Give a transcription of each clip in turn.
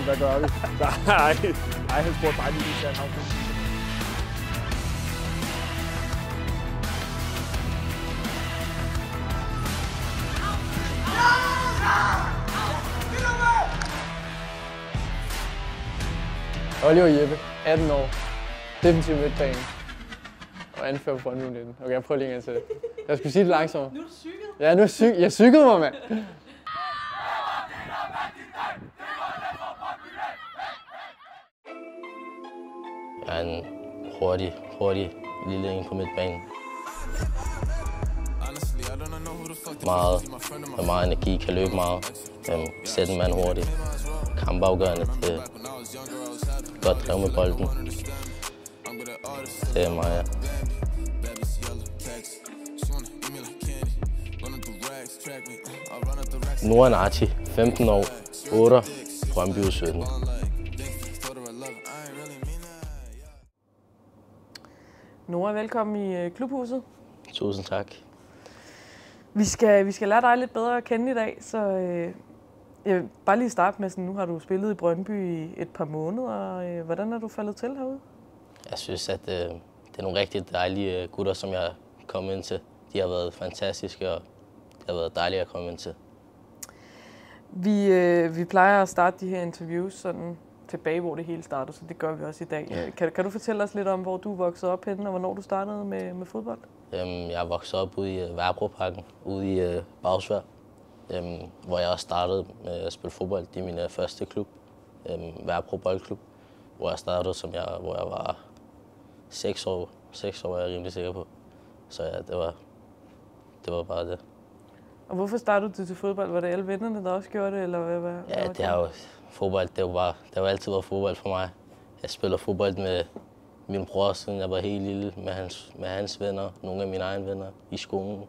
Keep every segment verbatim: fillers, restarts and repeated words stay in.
hvad gør vi? Nej, nej, han spurgte bare lige til at han Oliver Jeppe, atten år, defensiv midtbane og anfører på Brøndby nitten. Okay, jeg prøver lige en gang til. Jeg skulle sige det langsommere. Nu er du cyklet? Ja, nu er syg. Jeg cyklede mig, mand. Jeg er en hurtig, hurtig lille en på midtbanen. Meget, med meget energi, kan løbe meget, øhm, sætte en mand hurtigt. Kampafgørende, det er godt drev med bolden. Det er mig, ja. Noah Narti, femten år, otte, Brøndby sytten. Noah, velkommen i uh, klubhuset. Tusind tak. Vi skal, vi skal lære dig lidt bedre at kende i dag, så øh, jeg vil bare lige starte med, sådan, nu har du spillet i Brøndby i et par måneder. Øh, hvordan er du faldet til herude? Jeg synes, at øh, det er nogle rigtig dejlige gutter, som jeg er kommet ind til. De har været fantastiske, og det har været dejligt at komme ind til. Vi, øh, vi plejer at starte de her interviews sådan tilbage, hvor det hele startede, så det gør vi også i dag. Ja. Kan, kan du fortælle os lidt om, hvor du voksede op henne, og hvornår du startede med, med fodbold? Øhm, jeg voksede op ude i uh, Værebroparken, ude i uh, Bagsværd, øhm, hvor jeg også startede med at spille fodbold. Det er min uh, første klub, øhm, Værebro Boldklub, hvor jeg startede, som jeg, hvor jeg var seks år. Seks år er jeg rimelig sikker på. Så ja, det var, det var bare det. Og hvorfor startede du til fodbold? Var det alle vennerne, der også gjorde det, eller hvad? hvad ja, hvad det har jo fodbold. Det var bare, det har jo altid været fodbold for mig. Jeg spiller fodbold med min bror, siden jeg var helt lille, med hans, med hans venner, nogle af mine egne venner i skolen.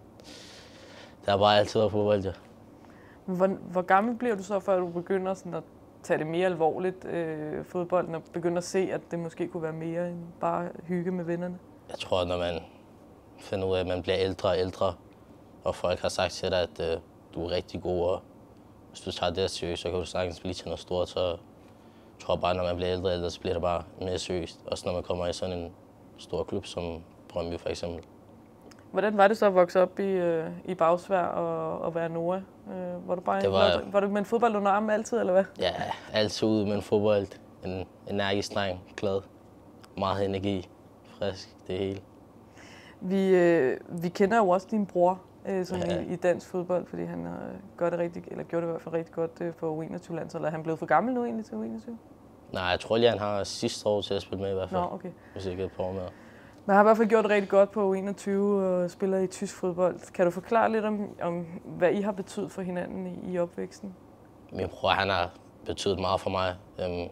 Det har bare altid været fodbold, ja. Hvor, hvor gammel bliver du så, før du begynder sådan at tage det mere alvorligt, øh, fodbolden, og begynder at se, at det måske kunne være mere end bare hygge med vennerne? Jeg tror, når man finder ud af, at man bliver ældre og ældre, og folk har sagt til dig, at øh, du er rigtig god, og hvis du tager det seriøst, så kan du sagtens blive til noget stort. Så jeg tror bare, når man bliver ældre og ældre, så bliver det bare mere seriøst. Også når man kommer i sådan en stor klub som Brøndby for eksempel. Hvordan var det så at vokse op i, øh, i Bagsværd og, og være Noah? Øh, var du bare det var, var, var du med en fodbold under armen altid, eller hvad? Ja, altid ude med en fodbold. En energisk dreng, glad, meget energi, frisk, det hele. Vi, øh, vi kender jo også din bror, øh, som ja. i, i dansk fodbold, fordi han øh, gør det rigtig, eller gjorde det i hvert fald rigtig godt øh, for U enogtyve-landsholdet. Eller er han blevet for gammel nu egentlig til U enogtyve? Nej, jeg tror lige, han har sidste år til at spille med i hvert fald. Nå, okay. Hvis ikke et par år med. Men han har i hvert fald gjort det rigtig godt på U enogtyve og spiller i tysk fodbold. Kan du forklare lidt om, om hvad I har betydet for hinanden i, i opvæksten? Min bror, han har betydet meget for mig.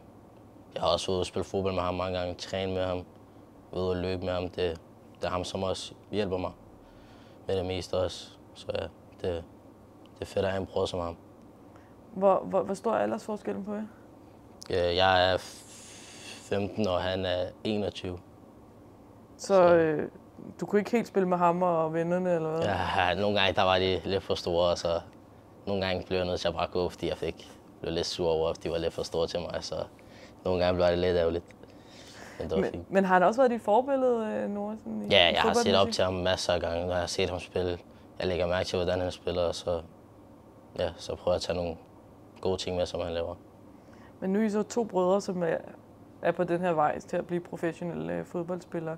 Jeg har også været ude og spille fodbold med ham mange gange, træne med ham, været ude og løbe med ham. Det, det er ham, som også hjælper mig med det meste også. Så ja, det, det er fedt at have en bror som ham. Hvor, hvor, hvor stor er aldersforskellen på jer? Jeg er femten, og han er enogtyve. Så, så. Øh, du kunne ikke helt spille med ham og vennerne, eller hvad? Ja, nogle gange der var de lidt for store, og så nogle gange blev jeg nødt til at bare gå, fordi jeg fik, blev lidt sur over, at de var lidt for store til mig. Så nogle gange blev det lidt ærgerligt. Men, det men, men har han også været dit forbillede, Noah? Sådan, i, ja, jeg i har set op til ham masser af gange, når jeg har set ham spille. Jeg lægger mærke til, hvordan han spiller, og så, ja, så prøver jeg at tage nogle gode ting med, som han laver. Men nu er I så to brødre, som er, er på den her vej til at blive professionelle fodboldspillere.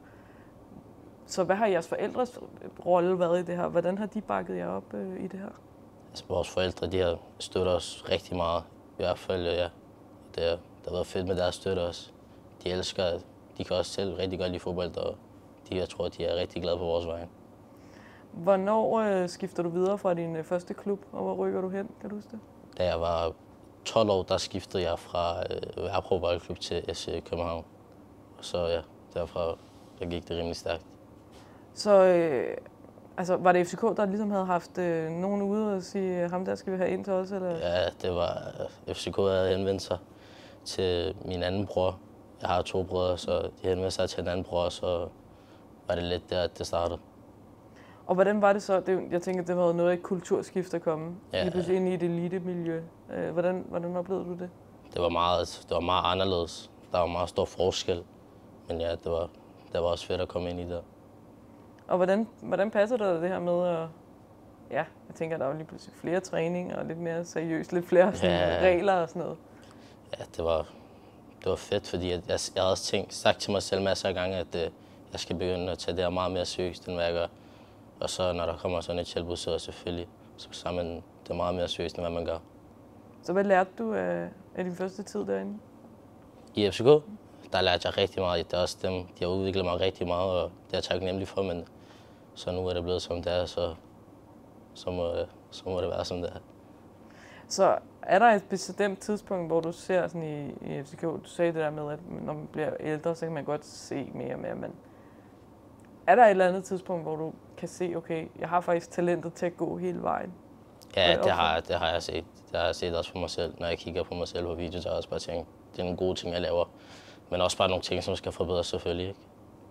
Så hvad har jeres forældres rolle været i det her? Hvordan har de bakket jer op øh, i det her? Altså, vores forældre, de har støttet os rigtig meget. I hvert fald, ja. Det har, det har været fedt med deres støtte også. De elsker, de kan også selv rigtig godt lide fodbold, og de, jeg tror, de er rigtig glade på vores vej. Hvornår øh, skifter du videre fra din øh, første klub, og hvor rykker du hen? Kan du huske det? Da jeg var tolv år, der skiftede jeg fra øh, Værebro Boldklub til S C København. Og så ja, derfra der gik det rimelig stærkt. Så øh, altså, var det F C K, der ligesom havde haft øh, nogen ude og sige, ham der skal vi have ind til os? Eller? Ja, det var F C K, der havde henvendt sig til min anden bror. Jeg har to brødre, så de henvendte sig til en anden bror, så var det lidt der, at det startede. Og hvordan var det så? Det, jeg tænker, det var noget af et kulturskift at komme. Ja, lige pludselig ind i et elite-miljø. Hvordan, hvordan oplevede du det? det var meget, det var meget anderledes. Der var meget stor forskel. Men ja, det var, det var også fedt at komme ind i det. Og hvordan, hvordan passer det det her med at... Ja, jeg tænker, der er jo lige pludselig flere træninger og lidt mere seriøst, lidt flere sådan, Ja. regler og sådan noget. Ja, det var, det var fedt, fordi jeg, jeg, jeg havde også tænkt, sagt til mig selv masser af gange, at øh, jeg skal begynde at tage det her meget mere seriøst, end hvad jeg gør. Og så når der kommer sådan et tilbud, så selvfølgelig, så tager man det meget mere seriøst, end hvad man gør. Så hvad lærte du af, af din første tid derinde? I F C K, der lærte jeg rigtig meget. Det er også dem, de har udviklet mig rigtig meget, og det er jeg taknemmelig for, men så nu er det blevet som det er, så, så, må, så må det være som det er. Så er der et bestemt tidspunkt, hvor du ser sådan i, i F C K, du sagde det der med, at når man bliver ældre, så kan man godt se mere og mere, men er der et eller andet tidspunkt, hvor du kan se, okay, jeg har faktisk talentet til at gå hele vejen? Ja, det har, jeg, det har jeg set. Det har jeg set også på mig selv. Når jeg kigger på mig selv på video, så har jeg også bare tænkt, det er nogle gode ting, jeg laver. Men også bare nogle ting, som skal forbedres selvfølgelig. Ikke?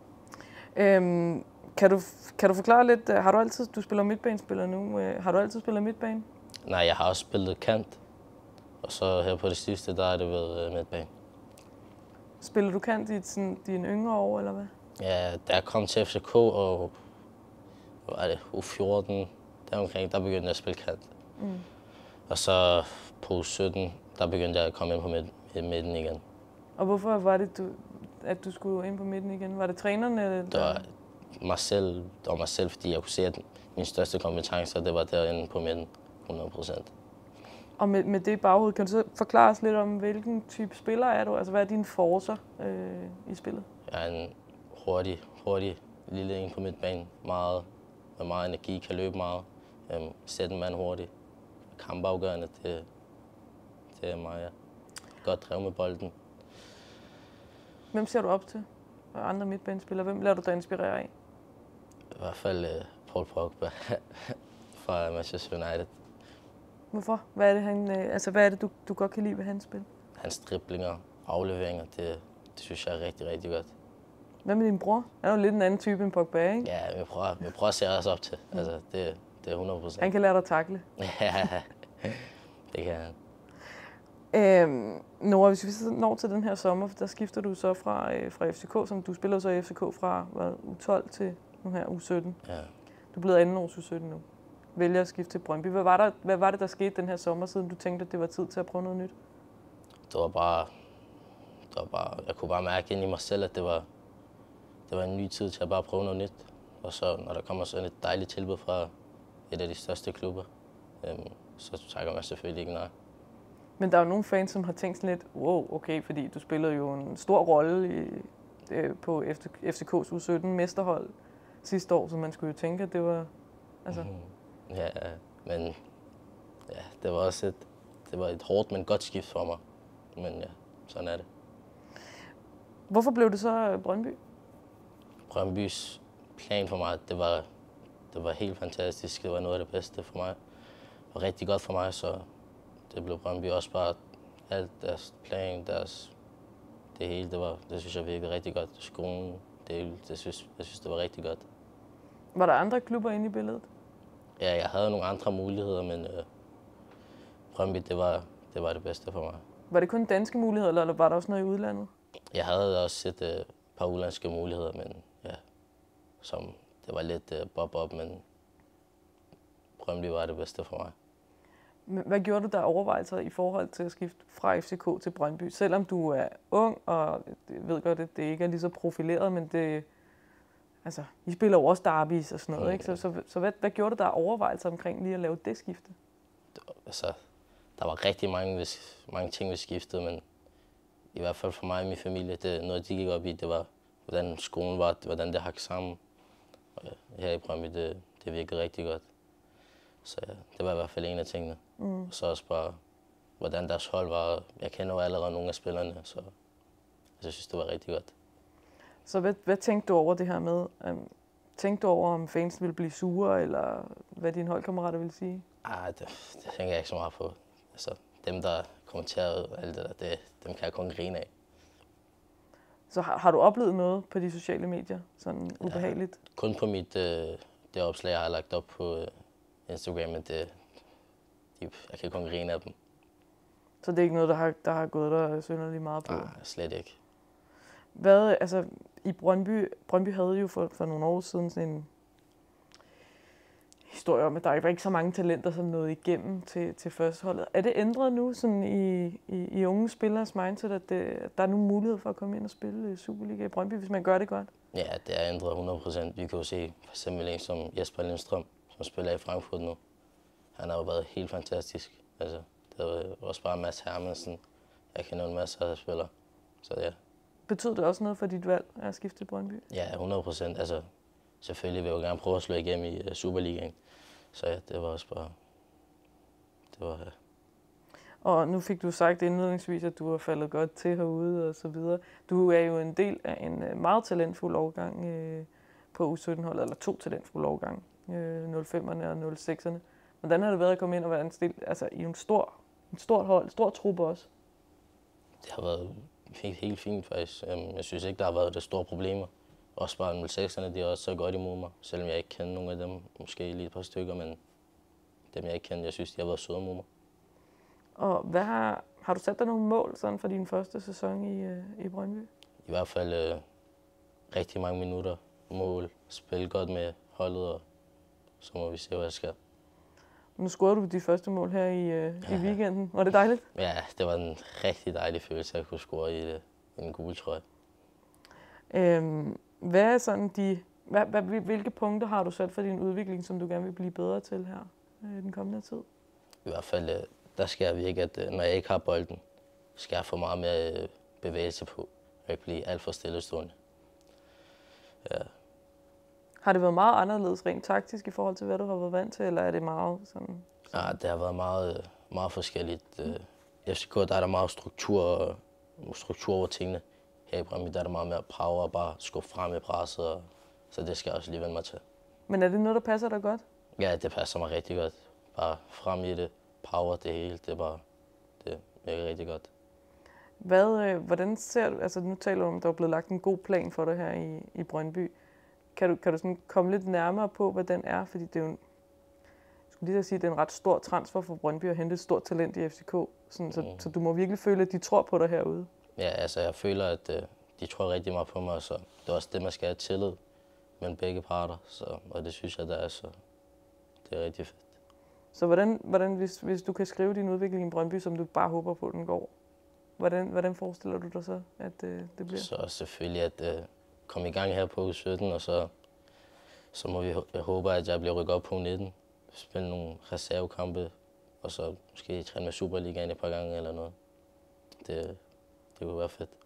Øhm, kan, du, kan du forklare lidt, har du altid, du spiller midtbanespiller nu, har du altid spillet midtbane? Nej, jeg har også spillet kant. Og så her på det sidste, der er det ved uh, midtbane. Spiller du kant i sådan, dine yngre år, eller hvad? Ja, da jeg kom til F C K og hvad var det, U fjorten, der omkring, der begyndte jeg at spille kant. Mm. Og så på U sytten, der begyndte jeg at komme ind på midt, midten igen. Og hvorfor var det, du, at du skulle ind på midten igen? Var det trænerne? Eller? Det var mig selv, det var mig selv, fordi jeg kunne se, at min største kompetence, det var derinde på midten, hundrede procent. Og med, med det i baghovedet, kan du så forklare os lidt om, hvilken type spiller er du? Altså, hvad er dine forcer øh, i spillet? Jeg er en hurtig, hurtig lille en på midtbanen. Meget, med meget energi, kan løbe meget. Øhm, sætte en mand hurtigt. Kampafgørende, det, det er mig, ja. Godt drev med bolden. Hvem ser du op til? Og andre midtbanespillere? Hvem lader du dig inspirere af? I hvert fald uh, Paul Pogba fra Manchester United. Hvorfor? Hvad er det, han, øh, altså, hvad er det du, du godt kan lide ved hans spil? Hans driblinger, afleveringer, det, det synes jeg er rigtig, rigtig godt. Hvad med din bror? Han er jo lidt en anden type end Pogba, ikke? Ja, min bror, min bror ser også op til. Altså, det, det er hundrede procent. Han kan lære dig at tackle. Ja, det kan han. Øhm, Nora, hvis vi så når til den her sommer, der skifter du så fra, øh, fra F C K, som du spiller så i F C K fra hvad, U tolv til nu her U sytten. Ja. Du er blevet anden års U sytten nu. Vælger at skifte til Brøndby. Hvad var, der, hvad var det, der skete den her sommer, siden du tænkte, at det var tid til at prøve noget nyt? Det var bare, det var bare jeg kunne bare mærke ind i mig selv, at det var, det var en ny tid til at bare prøve noget nyt. Og så når der kommer sådan et dejligt tilbud fra et af de største klubber, øhm, så takker man selvfølgelig ikke nej. Men der er jo nogle fans, som har tænkt sådan lidt, wow, okay, fordi du spillede jo en stor rolle i, øh, på F C K's U sytten mesterhold sidste år, så man skulle jo tænke, at det var... Altså... Mm, ja, men ja, det var også et, det var et hårdt, men godt skift for mig. Men ja, sådan er det. Hvorfor blev det så Brøndby? Brøndbys plan for mig, det var, det var helt fantastisk. Det var noget af det bedste for mig. Og rigtig godt for mig, så det blev Brøndby også bare alt deres plan, deres, det hele, det var, det synes jeg virkede rigtig godt. Skolen, det, det synes, jeg synes, det var rigtig godt. Var der andre klubber inde i billedet? Ja, jeg havde nogle andre muligheder, men øh, Brøndby, det var, det var det bedste for mig. Var det kun danske muligheder, eller var der også noget i udlandet? Jeg havde også et øh, par udlandske muligheder, men ja, som, det var lidt øh, bob-op, men Brøndby var det bedste for mig. Hvad gjorde du der overvejelser i forhold til at skifte fra F C K til Brøndby? Selvom du er ung, og jeg ved godt, at det ikke er lige så profileret, men det, altså, I spiller jo også derbys og sådan noget, ikke? Så, så, så hvad, hvad gjorde du der overvejelser omkring lige at lave det skifte? Altså, der var rigtig mange, mange ting ved skiftet, men i hvert fald for mig og min familie, det, noget de gik op i, det var, hvordan skolen var, hvordan det hang sammen. Og her i Brøndby, det, det virkede rigtig godt. Så ja, det var i hvert fald en af tingene. Mm. Og så også bare, hvordan deres hold var. Jeg kender jo allerede nogle af spillerne, så jeg synes, det var rigtig godt. Så hvad, hvad tænkte du over det her med? Um, tænkte du over, om fans ville blive sure, eller hvad dine holdkammerater ville sige? Ah, det, det tænker jeg ikke så meget på. Altså, dem, der kommenterer alt det der, det, dem kan jeg kun grine af. Så har, har du oplevet noget på de sociale medier, sådan ubehageligt? Ja, kun på mit øh, det opslag, jeg har lagt op på øh, Instagram, men det, de, jeg kan kun grine af dem. Så det er ikke noget, der har, der har gået der synderligt meget på? Nej, slet ikke. Hvad, altså, i Brøndby, Brøndby havde jo for, for nogle år siden sådan en historie om, at der var ikke så mange talenter, som nåede igennem til, til førsteholdet. Er det ændret nu sådan i, i, i unge spillers mindset, at, det, at der er nu mulighed for at komme ind og spille Superliga i Brøndby, hvis man gør det godt? Ja, det er ændret hundrede procent. Vi kan jo se for eksempel en som Jesper Lindstrøm, som spiller i Frankfurt nu. Han har jo været helt fantastisk. Altså, det var også bare Mads Hermansen. Jeg kender en masse af spillere. Så ja. Betyder det også noget for dit valg at skifte til Brøndby? Ja, hundrede procent. Altså, selvfølgelig vil jeg jo gerne prøve at slå igennem i uh, Superligaen. Så ja, det var også bare... Det var... Ja. Og nu fik du sagt indledningsvis, at du har faldet godt til herude og så videre. Du er jo en del af en meget talentfuld årgang øh, på U sytten-holdet, eller to talentfulde årgang, øh, nul fem'erne og nul seks'erne. Hvordan har det været at komme ind og være en stil, altså i en stor, en stort hold, en stor truppe også? Det har været helt, helt fint faktisk. Jeg synes ikke, der har været det store problemer. Også bare nul seks'erne, de er også så godt imod mig, selvom jeg ikke kender nogen af dem, måske lige et par stykker, men dem jeg ikke kender, jeg synes, de har været søde mod mig. Og hvad har, har du sat dig nogle mål sådan for din første sæson i, øh, i Brøndby? I hvert fald øh, rigtig mange minutter, mål, spille godt med holdet, og så må vi se, hvad der sker. Nu scorede du de første mål her i, øh, ja. i weekenden. Var det dejligt? Ja, det var en rigtig dejlig følelse at kunne score i, øh, i en gul trøje. Øhm, hvad er sådan de, hvad, hvad, hvilke punkter har du sat for din udvikling, som du gerne vil blive bedre til her øh, den kommende tid? I hvert fald, øh, der skal jeg virkelig, at øh, når jeg ikke har bolden, skal jeg få meget mere øh, bevægelse på, og ikke blive alt for stillestående. Ja. Har det været meget anderledes rent taktisk i forhold til, hvad du har været vant til, eller er det meget sådan? sådan? Ja, det har været meget, meget forskelligt. I F C K der er der meget struktur, struktur over tingene. Her i Brøndby der er der meget mere power, bare skubbe frem i presset, og, så det skal jeg også lige vende mig til. Men er det noget, der passer dig godt? Ja, det passer mig rigtig godt. Bare frem i det, power, det hele, det er bare, det virker rigtig godt. Hvad, øh, hvordan ser du, altså nu taler du om, at der er blevet lagt en god plan for dig her i, i Brøndby. Kan du, kan du sådan komme lidt nærmere på, hvad den er? Fordi det er jo en, jeg skulle lige sige, det er en ret stor transfer for Brøndby at hente et stort talent i F C K. Sådan, så, mm. så du må virkelig føle, at de tror på dig herude. Ja, altså jeg føler, at uh, de tror rigtig meget på mig, så det er også det, man skal have tillid mellem begge parter. Så, og det synes jeg, der er, så det er rigtig fedt. Så hvordan, hvordan hvis, hvis du kan skrive din udvikling i Brøndby, som du bare håber på, den går, hvordan, hvordan forestiller du dig så, at uh, det bliver? Så selvfølgelig at uh, komme i gang her på U sytten, og så, så må vi jeg håber, at jeg bliver rykket op på U nitten, spille nogle reservekampe, og så måske træne med Superligaen et par gange eller noget. Det, det kunne være fedt.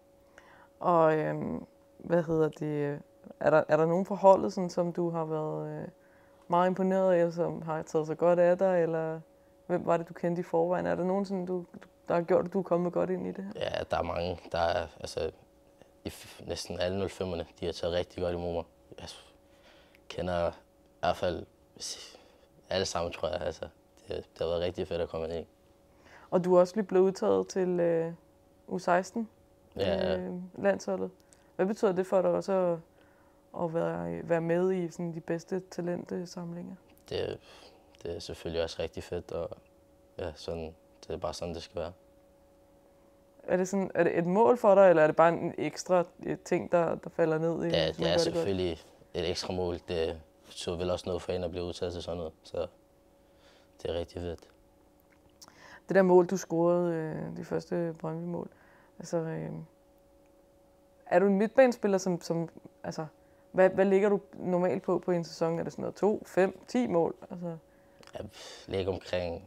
Og øhm, hvad hedder det? Er der, er der nogen på holdet, sådan, som du har været øh, meget imponeret af, eller som har taget sig godt af dig, eller hvem var det, du kendte i forvejen? Er der nogen, sådan, du, der har gjort, at du er kommet godt ind i det her? Ja, der er mange. Der er, altså, i næsten alle nul fem'erne, de har taget rigtig godt imod mig. Jeg kender i hvert fald alle sammen, tror jeg. Altså, det, det har været rigtig fedt at komme ind i. Og du er også lige blevet udtaget til øh, U seksten, ja, ja. Øh, landsholdet. Hvad betyder det for dig også at, at være, være med i sådan, de bedste talentsamlinger? Det, det er selvfølgelig også rigtig fedt, og ja, sådan, det er bare sådan, det skal være. Er det, sådan, er det et mål for dig, eller er det bare en ekstra ting, der, der falder ned i? Ja, det er selvfølgelig et ekstra mål. Det betyder vel også noget for en at blive udtaget til sådan noget, så det er rigtig fedt. Det der mål, du scorede, øh, de første Brøndby-mål, altså, øh, er du en midtbanespiller, som, som altså, hvad, hvad ligger du normalt på på en sæson? Er det sådan noget to, fem, ti mål? Altså? Jeg ligger omkring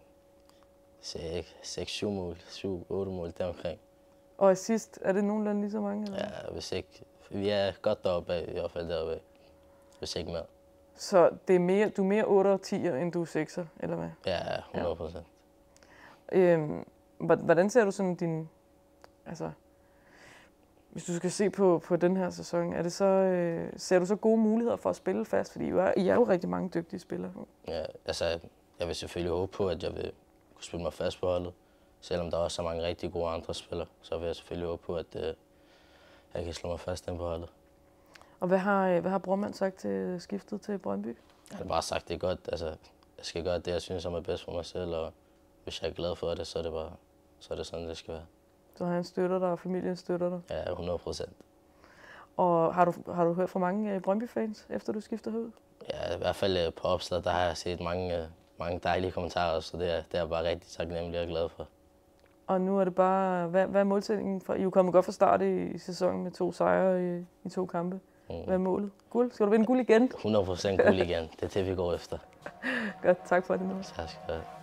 seks, syv mål, syv, otte mål deromkring. Og assist, er det nogenlunde lige så mange? Eller? Ja, hvis ikke. Vi er godt deroppe af, i hvert fald deroppe af. Hvis ikke mere. Så det er mere, du er mere otte og ti, end du er sekser, eller hvad? Ja, hundrede procent. Ja. Øhm, hvordan ser du sådan din, altså, hvis du skal se på, på den her sæson, er det så, øh, ser du så gode muligheder for at spille fast? Fordi I er, I er jo rigtig mange dygtige spillere. Ja, altså, jeg vil selvfølgelig håbe på, at jeg vil kunne spille mig fast på holdet. Selvom der også er mange rigtig gode andre spillere, så vil jeg selvfølgelig håbe på, at øh, jeg kan slå mig fast ind på holdet. Og hvad har, hvad har Brormand sagt til skiftet til Brøndby? Han har bare sagt, det er godt. Altså, jeg skal gøre det, jeg synes er bedst for mig selv, og hvis jeg er glad for det, så er det bare, så er det sådan, det skal være. Så han støtter dig, og familien støtter dig? Ja, hundrede procent. Og har du, har du hørt fra mange uh, Brøndby-fans, efter du skifter herud? Ja, i hvert fald uh, på opslaget, der har jeg set mange, uh, mange dejlige kommentarer, så det er, det er jeg bare rigtig taknemmelig og glad for. Og nu er det bare, hvad, hvad er målsætningen? For, I er jo kommet godt fra start i, i sæsonen med to sejre i, i to kampe. Mm. Hvad er målet? Guld? Skal du vinde guld igen? hundrede procent guld igen. Det er det, vi går efter. Godt, tak for det nu. Tak skal du have.